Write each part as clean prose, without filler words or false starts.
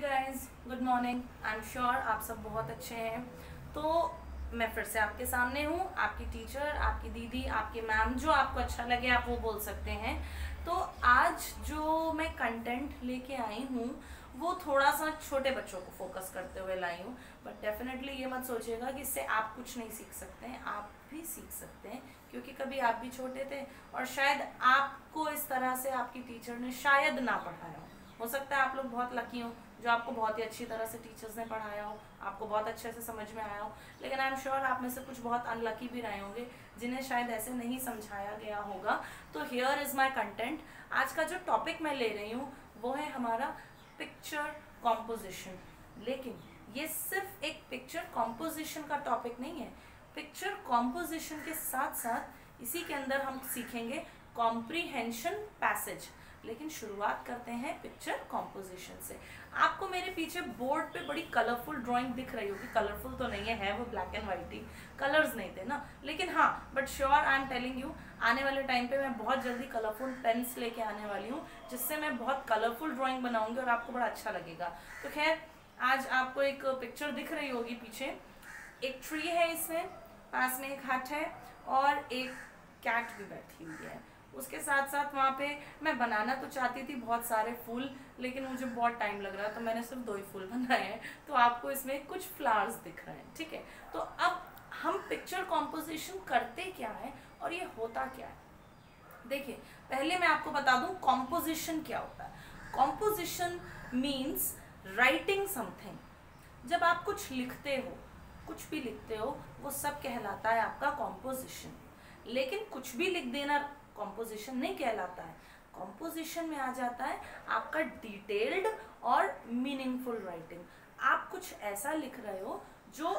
Guys, good morning. I am sure आप सब बहुत अच्छे हैं। तो मैं फिर से आपके सामने हूँ, आपकी टीचर, आपकी दीदी, आपकी मैम, जो आपको अच्छा लगे आप वो बोल सकते हैं। तो आज जो मैं कंटेंट लेके आई हूँ वो थोड़ा सा छोटे बच्चों को फोकस करते हुए लाई हूँ। बट डेफिनेटली ये मत सोचिएगा कि इससे आप कुछ नहीं सीख सकते हैं, आप भी सीख सकते हैं, क्योंकि कभी आप भी छोटे थे और शायद आपको इस तरह से आपकी टीचर ने शायद ना पढ़ाया हो सकता है आप लोग बहुत लकी हो जो आपको बहुत ही अच्छी तरह से टीचर्स ने पढ़ाया हो, आपको बहुत अच्छे से समझ में आया हो। लेकिन आई एम श्योर आप में से कुछ बहुत अनलकी भी रहे होंगे जिन्हें शायद ऐसे नहीं समझाया गया होगा। तो हियर इज माय कंटेंट। आज का जो टॉपिक मैं ले रही हूँ वो है हमारा पिक्चर कॉम्पोजिशन। लेकिन ये सिर्फ एक पिक्चर कॉम्पोजिशन का टॉपिक नहीं है। पिक्चर कॉम्पोजिशन के साथ साथ इसी के अंदर हम सीखेंगे कॉम्प्रीहेंशन पैसेज। लेकिन शुरुआत करते हैं पिक्चर कॉम्पोजिशन से। आपको मेरे पीछे बोर्ड पे बड़ी कलरफुल ड्राइंग दिख रही होगी। कलरफुल तो नहीं है वो ब्लैक एंड वाइट ही, कलर्स नहीं थे ना। लेकिन हाँ, but sure I am telling you, आने वाले टाइम पे मैं बहुत जल्दी कलरफुल पेन्स लेके आने वाली हूँ जिससे मैं बहुत कलरफुल ड्राइंग बनाऊंगी और आपको बड़ा अच्छा लगेगा। तो खैर, आज आपको एक पिक्चर दिख रही होगी पीछे। एक ट्री है, इसमें पास में एक हट है और एक कैट भी बैठी हुई है। उसके साथ साथ वहाँ पे मैं बनाना तो चाहती थी बहुत सारे फूल, लेकिन मुझे बहुत टाइम लग रहा है तो मैंने सिर्फ 2 ही फूल बनाए हैं। तो आपको इसमें कुछ फ्लावर्स दिख रहे हैं, ठीक है। तो अब हम पिक्चर कॉम्पोजिशन करते क्या है और ये होता क्या है। देखिए, पहले मैं आपको बता दूं कॉम्पोजिशन क्या होता है। Composition means writing something. जब आप कुछ लिखते हो, कुछ भी लिखते हो, वो सब कहलाता है आपका कॉम्पोजिशन। लेकिन कुछ भी लिख देना कॉम्पोजिशन नहीं कहलाता है। कॉम्पोजिशन में आ जाता है आपका डिटेल्ड और मीनिंगफुल राइटिंग। आप कुछ ऐसा लिख रहे हो जो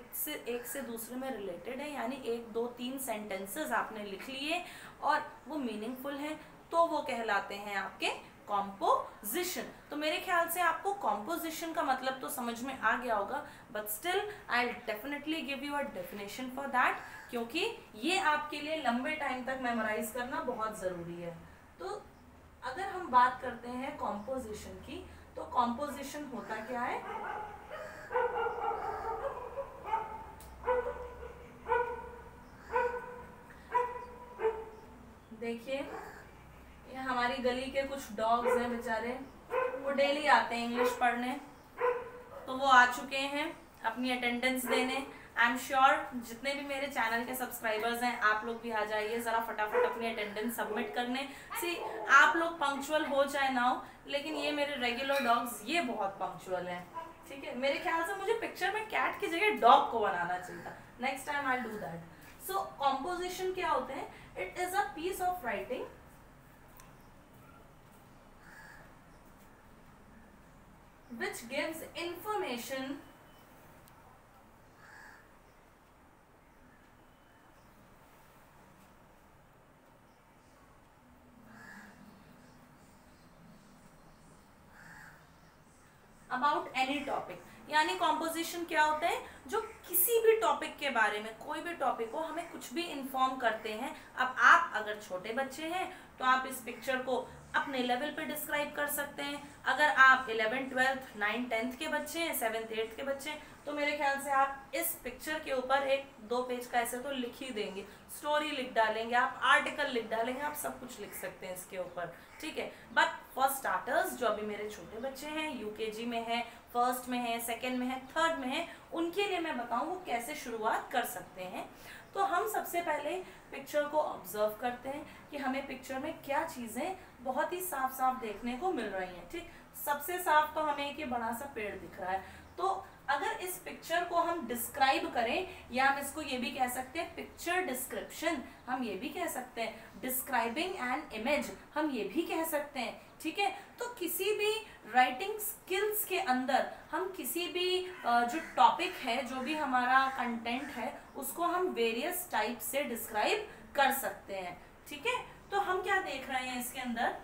एक से दूसरे में रिलेटेड है, यानी 1, 2, 3 सेंटेंसेस आपने लिख लिए और वो मीनिंगफुल हैं, तो वो कहलाते हैं आपके कॉम्पोजिशन। तो मेरे ख्याल से आपको कॉम्पोजिशन का मतलब तो समझ में आ गया होगा, but still I definitely give you a definition for that, क्योंकि ये आपके लिए लंबे टाइम तक मेमोराइज करना बहुत जरूरी है। तो अगर हम बात करते हैं कॉम्पोजिशन की, तो कॉम्पोजिशन होता क्या है। देखिए, ये हमारी गली के कुछ डॉग्स हैं बेचारे, वो डेली आते हैं इंग्लिश पढ़ने। तो वो आ चुके हैं अपनी अटेंडेंस देने। आई एम श्योर जितने भी मेरे चैनल के सब्सक्राइबर्स हैं आप लोग भी आ जाइए ज़रा फटाफट अपनी अटेंडेंस सबमिट करने। सी, आप लोग पंक्चुअल हो चाहे ना हो, लेकिन ये मेरे रेगुलर डॉग्स ये बहुत पंक्चुअल हैं, ठीक है। मेरे ख्याल से मुझे पिक्चर में कैट की जगह डॉग को बनाना चाहिए था। Next time I do that. So composition क्या होते हैं? It is a piece of writing which gives information about any topic। यानी कॉम्पोजिशन क्या होता है? जो किसी भी टॉपिक के बारे में, कोई भी टॉपिक हो, हमें कुछ भी इन्फॉर्म करते हैं। अब आप अगर छोटे बच्चे हैं तो आप इस पिक्चर को अपने लेवल पे डिस्क्राइब कर सकते हैं। अगर आप 11th 12th 9th 10th के बच्चे हैं, 7th 8th के बच्चे हैं, तो मेरे ख्याल से आप इस पिक्चर के ऊपर 1-2 पेज का ऐसे तो लिख ही देंगे। स्टोरी लिख डालेंगे, आप आर्टिकल लिख डालेंगे, आप सब कुछ लिख सकते हैं इसके ऊपर, ठीक है। बट फॉर स्टार्टर्स, जो अभी मेरे छोटे बच्चे हैं, यूकेजी में है, फर्स्ट में है, सेकेंड में है, थर्ड में है, उनके लिए मैं बताऊं वो कैसे शुरुआत कर सकते हैं। तो हम सबसे पहले पिक्चर को ऑब्जर्व करते हैं कि हमें पिक्चर में क्या चीजें बहुत ही साफ साफ देखने को मिल रही हैं, ठीक। सबसे साफ तो हमें एक ये बड़ा सा पेड़ दिख रहा है। तो अगर इस पिक्चर को हम डिस्क्राइब करें, या हम इसको ये भी कह सकते हैं पिक्चर डिस्क्रिप्शन, हम ये भी कह सकते हैं डिस्क्राइबिंग एन इमेज, हम ये भी कह सकते हैं, ठीक है। तो किसी भी राइटिंग स्किल्स के अंदर हम किसी भी जो टॉपिक है, जो भी हमारा कंटेंट है, उसको हम वेरियस टाइप से डिस्क्राइब कर सकते हैं, ठीक है। तो हम क्या देख रहे हैं इसके अंदर?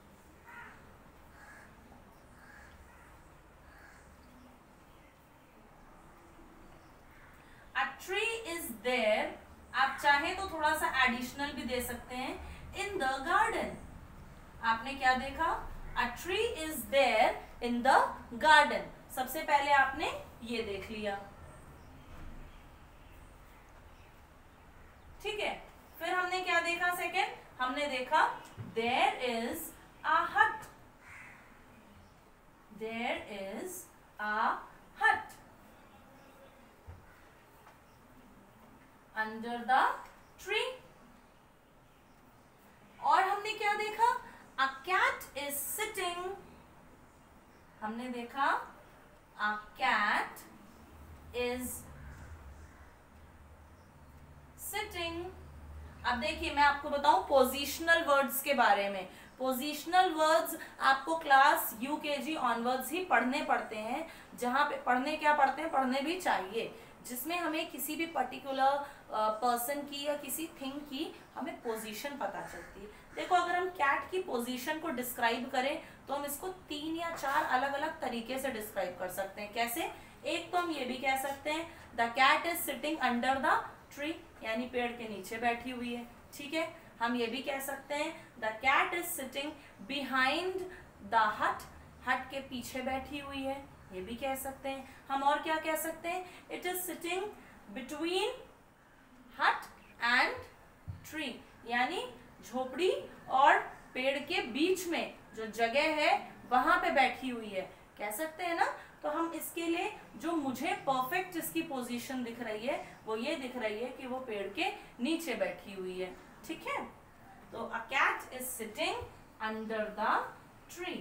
A tree is there, आप चाहे तो थोड़ा सा एडिशनल भी दे सकते हैं, in the garden। आपने क्या देखा? A tree is there in the garden. सबसे पहले आपने ये देख लिया, ठीक है। फिर हमने क्या देखा सेकेंड, हमने देखा देयर इज अ हट, देयर इज अ हट अंडर द ट्री। और हमने क्या देखा, अ कैट इज सिटिंग, हमने देखा अ कैट इज सिटिंग। अब देखिए मैं आपको बताऊं पोजिशनल वर्ड्स के बारे में। पोजिशनल वर्ड्स आपको क्लास यूकेजी ऑनवर्ड्स ही पढ़ने पड़ते हैं, जहां पे पढ़ने क्या पढ़ते हैं, पढ़ने भी चाहिए, जिसमें हमें किसी भी पर्टिकुलर पर्सन की या किसी थिंग की हमें पोजीशन पता चलती है। देखो अगर हम कैट की पोजीशन को डिस्क्राइब करें तो हम इसको 3 या 4 अलग अलग तरीके से डिस्क्राइब कर सकते हैं। कैसे, एक तो हम ये भी कह सकते हैं the cat is sitting under the tree, यानी पेड़ के नीचे बैठी हुई है, ठीक है। हम ये भी कह सकते हैं the cat is sitting behind the hut, hut के पीछे बैठी हुई है, ये भी कह सकते हैं। हम और क्या कह सकते हैं, it is sitting between hut and tree, यानी झोपड़ी और पेड़ के बीच में जो जगह है वहां पे बैठी हुई है, कह सकते हैं ना। तो हम इसके लिए जो मुझे परफेक्ट इसकी पोजीशन दिख रही है वो ये दिख रही है कि वो पेड़ के नीचे बैठी हुई है, ठीक है। तो a cat is sitting under the tree.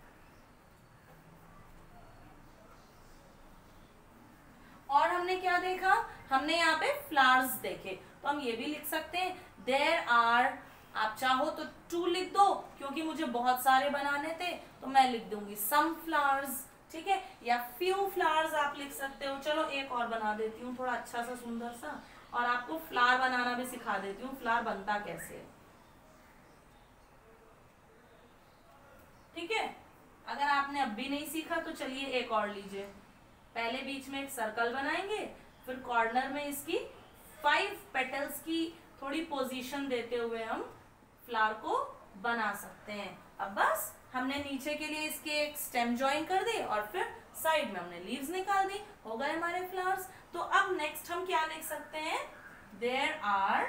और हमने क्या देखा, हमने यहाँ पे फ्लावर्स देखे, तो हम ये भी लिख सकते हैं देयर आर, आप चाहो तो 2 लिख दो क्योंकि मुझे बहुत सारे बनाने थे तो मैं लिख दूंगी सम फ्लावर्स, ठीक है, या फ्यू फ्लावर्स आप लिख सकते हो। चलो एक और बना देती हूँ थोड़ा अच्छा सा सुंदर सा, और आपको फ्लावर बनाना भी सिखा देती हूँ, फ्लावर बनता कैसे है, ठीक है। अगर आपने अब भी नहीं सीखा तो चलिए एक और लीजिए। पहले बीच में एक सर्कल बनाएंगे, फिर कॉर्नर में इसकी 5 पेटल्स की थोड़ी पोजीशन देते हुए हम फ्लावर को बना सकते हैं। अब बस हमने नीचे के लिए इसके एक स्टेम ज्वाइन कर दी और फिर साइड में हमने लीव्स निकाल दी, हो गए हमारे फ्लावर्स। तो अब नेक्स्ट हम क्या लिख सकते हैं, देयर आर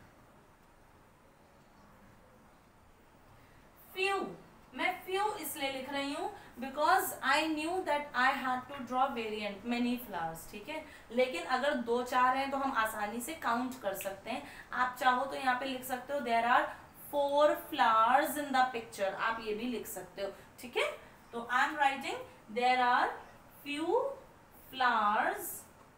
फ्यू। मैं फ्यू इसलिए लिख रही हूं because I knew that I had to draw variant many flowers, ठीक है। लेकिन अगर 2-4 हैं तो हम आसानी से काउंट कर सकते हैं। आप चाहो तो यहाँ पे लिख सकते हो there are 4 flowers in the picture, आप ये भी लिख सकते हो, ठीक है। तो I am writing there are few flowers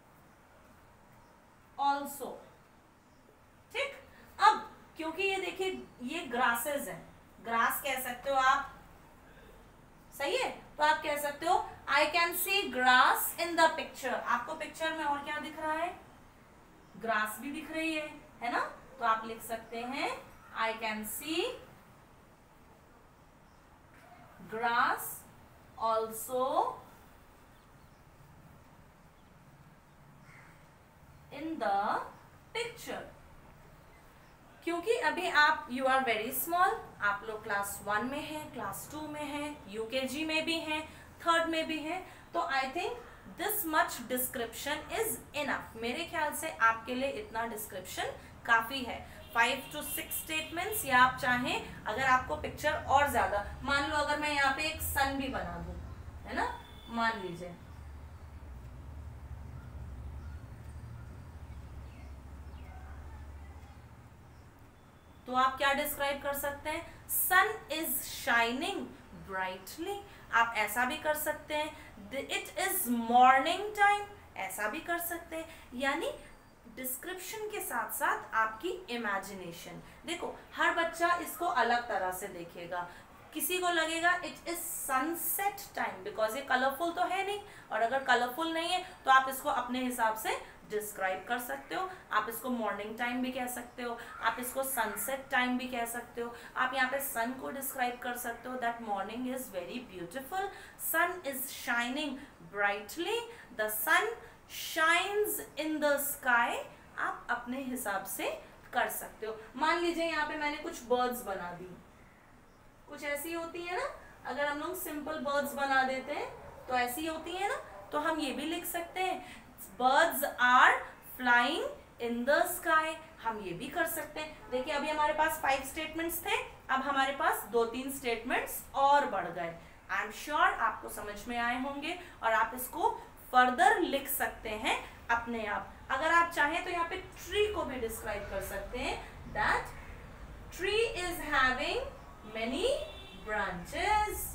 also, ठीक। अब क्योंकि ये देखिए ये ग्रासेस हैं, ग्रास कह सकते हो आप, सही है। तो आप कह सकते हो I can see grass in the picture. आपको पिक्चर में और क्या दिख रहा है, ग्रास भी दिख रही है ना। तो आप लिख सकते हैं I can see grass also in the picture. क्योंकि अभी आप यू आर वेरी स्मॉल, आप लोग क्लास 1 में हैं, क्लास 2 में हैं, यूकेजी में भी हैं, 3rd में भी हैं, तो I think this much description is enough. मेरे ख्याल से आपके लिए इतना डिस्क्रिप्शन काफी है। 5 to 6 स्टेटमेंट्स, या आप चाहें अगर आपको पिक्चर और ज्यादा, मान लो अगर मैं यहाँ पे एक सन भी बना दूं, है ना, मान लीजिए, तो आप क्या डिस्क्राइब कर सकते हैं, सन इज शाइनिंग ब्राइटली, आप ऐसा भी कर सकते हैं। इट इज मॉर्निंग टाइम, ऐसा भी कर सकते हैं। यानी डिस्क्रिप्शन के साथ साथ आपकी इमेजिनेशन, देखो हर बच्चा इसको अलग तरह से देखेगा। किसी को लगेगा it is sunset time because ये कलरफुल तो है नहीं, और अगर कलरफुल नहीं है तो आप इसको अपने हिसाब से डिस्क्राइब कर सकते हो। आप इसको मॉर्निंग टाइम भी कह सकते हो, आप इसको सनसेट टाइम भी कह सकते हो। आप यहाँ पे सन को डिस्क्राइब कर सकते हो, that morning is very beautiful, sun is shining brightly, the sun shines in the sky. आप अपने हिसाब से कर सकते हो। मान लीजिए यहाँ पे मैंने कुछ बर्ड्स बना दी, कुछ ऐसी होती है ना, अगर हम लोग सिंपल बर्ड्स बना देते हैं तो ऐसी होती है ना, तो हम ये भी लिख सकते हैं birds are flying in the sky, हम ये भी कर सकते हैं। देखिए अभी हमारे पास 5 स्टेटमेंट्स थे, अब हमारे पास 2-3 स्टेटमेंट्स और बढ़ गए। आई एम श्योर आपको समझ में आए होंगे और आप इसको फर्दर लिख सकते हैं अपने आप। अगर आप चाहें तो यहाँ पे ट्री को भी डिस्क्राइब कर सकते हैं, that tree is having many branches.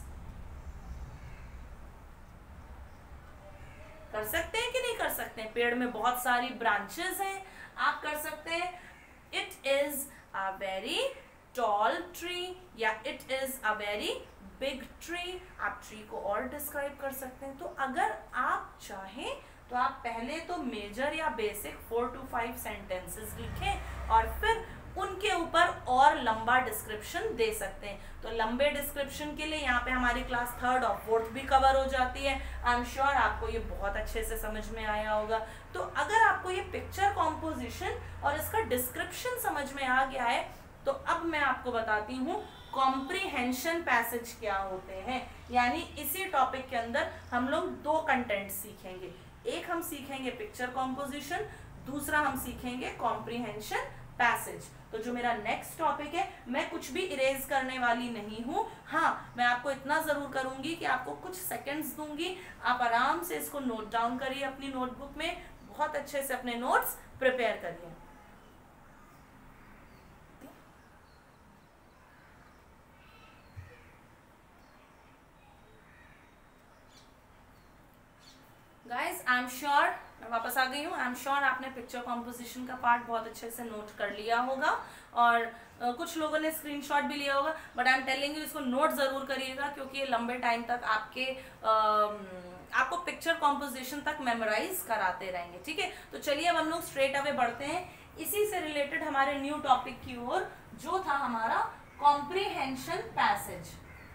कर सकते हैं कि नहीं कर सकते हैं? पेड़ में बहुत सारी ब्रांचेस हैं, आप कर सकते हैं it is a very tall tree या it is a very big tree. आप ट्री को और डिस्क्राइब कर सकते हैं। तो अगर आप चाहें तो आप पहले तो मेजर या बेसिक 4 to 5 सेंटेंसेस लिखें और फिर उनके ऊपर और लंबा डिस्क्रिप्शन दे सकते हैं। तो लंबे डिस्क्रिप्शन के लिए यहाँ पे हमारी क्लास 3rd और 4th भी कवर हो जाती है। आई एम श्योर आपको ये बहुत अच्छे से समझ में आया होगा। तो अगर आपको ये पिक्चर कॉम्पोजिशन और इसका डिस्क्रिप्शन समझ में आ गया है तो अब मैं आपको बताती हूँ कॉम्प्रीहेंशन पैसेज क्या होते हैं। यानी इसी टॉपिक के अंदर हम लोग 2 कंटेंट सीखेंगे। एक हम सीखेंगे पिक्चर कॉम्पोजिशन, दूसरा हम सीखेंगे कॉम्प्रीहेंशन पैसेज। तो जो मेरा नेक्स्ट टॉपिक है, मैं कुछ भी इरेज करने वाली नहीं हूँ। हाँ, मैं आपको इतना जरूर करूंगी कि आपको कुछ सेकंड्स दूंगी, आप आराम से इसको नोट डाउन करिए अपनी नोटबुक में, बहुत अच्छे से अपने नोट्स प्रिपेयर करिए। गाइज आई एम श्योर, मैं वापस आ गई हूँ। आई एम श्योर आपने पिक्चर कॉम्पोजिशन का पार्ट बहुत अच्छे से नोट कर लिया होगा और कुछ लोगों ने स्क्रीनशॉट भी लिया होगा, but I am telling you इसको नोट जरूर करिएगा क्योंकि ये लंबे टाइम तक आपको पिक्चर कॉम्पोजिशन तक मेमोराइज कराते रहेंगे। ठीक है, तो चलिए अब हम लोग स्ट्रेट अवे बढ़ते हैं इसी से रिलेटेड हमारे न्यू टॉपिक की ओर, जो था हमारा कॉम्प्रीहेंशन पैसेज।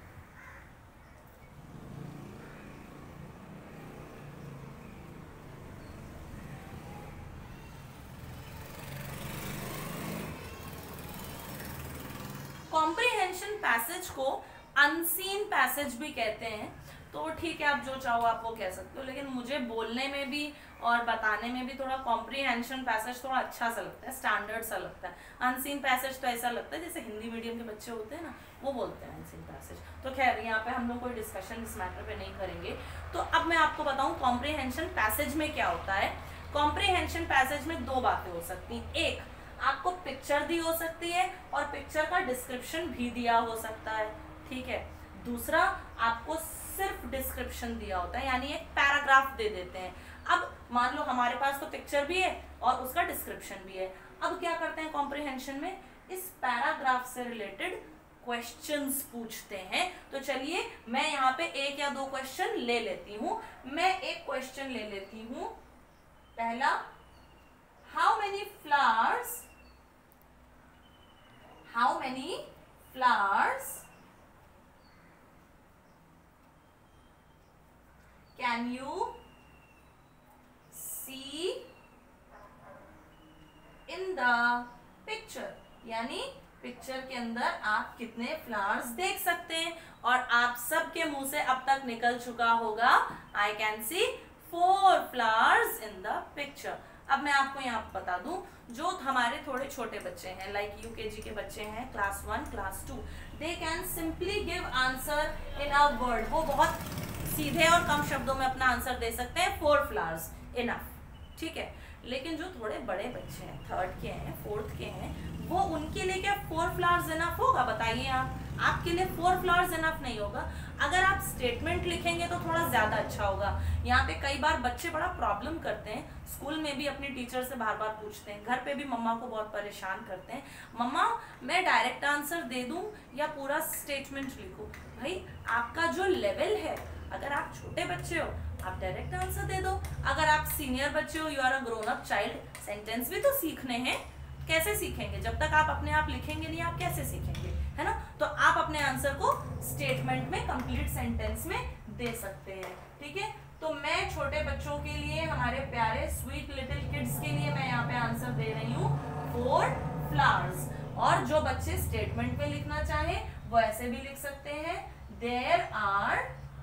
कॉम्प्रीहेंशन पैसेज को अनसीन पैसेज भी कहते हैं। तो ठीक है, आप जो चाहो आप वो कह सकते हो, लेकिन मुझे बोलने में भी और बताने में भी थोड़ा कॉम्प्रीहेंशन पैसेज थोड़ा अच्छा सा लगता है, स्टैंडर्ड सा लगता है। अनसीन पैसेज तो ऐसा लगता है जैसे हिंदी मीडियम के बच्चे होते हैं ना, वो बोलते हैं अनसीन पैसेज। तो खैर यहाँ पे हम लोग कोई डिस्कशन इस मैटर पे नहीं करेंगे। तो अब मैं आपको बताऊँ कॉम्प्रीहेंशन पैसेज में क्या होता है। कॉम्प्रीहेंशन पैसेज में 2 बातें हो सकती हैं। एक, आपको पिक्चर दी हो सकती है और पिक्चर का डिस्क्रिप्शन भी दिया हो सकता है। ठीक है, दूसरा आपको सिर्फ डिस्क्रिप्शन दिया होता है, यानी एक पैराग्राफ दे देते हैं। अब मान लो हमारे पास तो पिक्चर भी है और उसका डिस्क्रिप्शन भी है। अब क्या करते हैं कॉम्प्रीहेंशन में, इस पैराग्राफ से रिलेटेड क्वेश्चंस पूछते हैं। तो चलिए मैं यहाँ पे 1 या 2 क्वेश्चन ले लेती हूँ। मैं एक क्वेश्चन ले लेती हूँ। पहला, how many flowers can you see in the picture, यानी पिक्चर के अंदर आप कितने फ्लावर्स देख सकते हैं। और आप सबके मुंह से अब तक निकल चुका होगा I can see 4 flowers in the picture. अब मैं आपको यहाँ बता दूं, जो हमारे थोड़े छोटे बच्चे हैं, लाइक यूकेजी के बच्चे हैं, class 1, class 2, they can simply give answer in a word. वो बहुत सीधे और कम शब्दों में अपना आंसर दे सकते हैं, 4 फ्लावर्स इनफ। ठीक है, लेकिन जो थोड़े बड़े बच्चे हैं, 3rd के हैं, 4th के हैं, वो उनके लिए क्या 4 फ्लावर्स इनफ होगा? बताइए आप। आपके लिए 4 फ्लावर्स इनफ नहीं होगा। अगर आप स्टेटमेंट लिखेंगे तो थोड़ा ज़्यादा अच्छा होगा। यहाँ पे कई बार बच्चे बड़ा प्रॉब्लम करते हैं, स्कूल में भी अपनी टीचर से बार बार पूछते हैं, घर पे भी मम्मा को बहुत परेशान करते हैं, मम्मा मैं डायरेक्ट आंसर दे दूँ या पूरा स्टेटमेंट लिखूँ? भाई आपका जो लेवल है, अगर आप छोटे बच्चे हो आप डायरेक्ट आंसर दे दो, अगर आप सीनियर बच्चे हो, you are a grown up child, sentence भी तो सीखने हैं। कैसे सीखेंगे? जब तक आप अपने आप लिखेंगे नहीं, आप कैसे सीखेंगे, है ना? तो आप अपने आंसर को स्टेटमेंट में, कंप्लीट सेंटेंस में दे सकते हैं। ठीक है, तो मैं छोटे बच्चों के लिए, हमारे प्यारे स्वीट लिटिल किड्स के लिए मैं यहाँ पे आंसर दे रही हूँ 4 फ्लावर्स। और जो बच्चे स्टेटमेंट में लिखना चाहे वो ऐसे भी लिख सकते हैं, देयर आर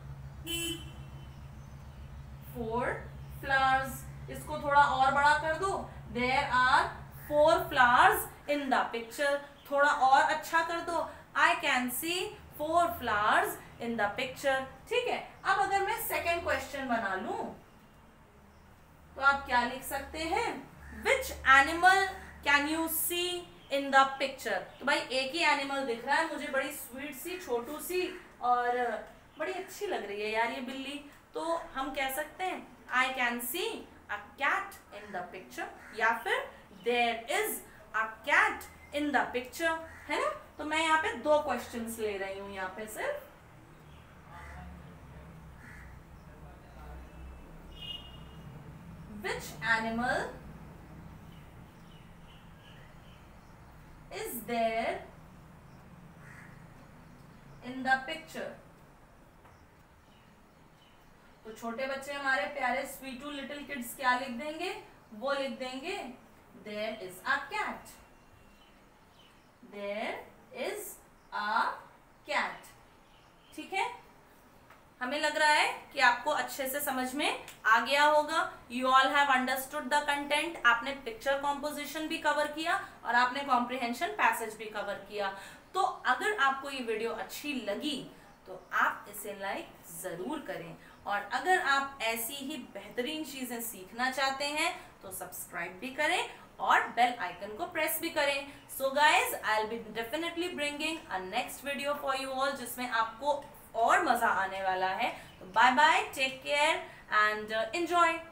4 flowers. इसको थोड़ा और बड़ा कर दो, there are 4 flowers in the picture. थोड़ा और अच्छा कर दो, I can see 4 flowers in the picture. ठीक है, अब अगर मैं सेकेंड क्वेश्चन बना लूं तो आप क्या लिख सकते हैं, Which animal can you see in the picture? तो भाई एक ही एनिमल दिख रहा है मुझे, बड़ी स्वीट सी, छोटू सी और बड़ी अच्छी लग रही है यार ये बिल्ली. तो हम कह सकते हैं I can see a cat in the picture, या फिर there is a cat in the picture, है ना. तो मैं यहाँ पे 2 क्वेश्चंस ले रही हूँ यहाँ पे सिर्फ. Which animal is there in the picture? तो छोटे बच्चे हमारे प्यारे स्वीटू लिटिल किड्स क्या लिख देंगे, वो लिख देंगे there is a cat. There is a cat. ठीक है, हमें लग रहा है कि आपको अच्छे से समझ में आ गया होगा. You all have understood the content. आपने पिक्चर कॉम्पोजिशन भी कवर किया और आपने कॉम्प्रिहेंशन पैसेज भी कवर किया. तो अगर आपको ये वीडियो अच्छी लगी तो आप इसे लाइक जरूर करें, और अगर आप ऐसी ही बेहतरीन चीजें सीखना चाहते हैं तो सब्सक्राइब भी करें और बेल आइकन को प्रेस भी करें. So guys, I will be definitely bringing a next video for you all जिसमें आपको और मजा आने वाला है. तो bye bye, take care and enjoy.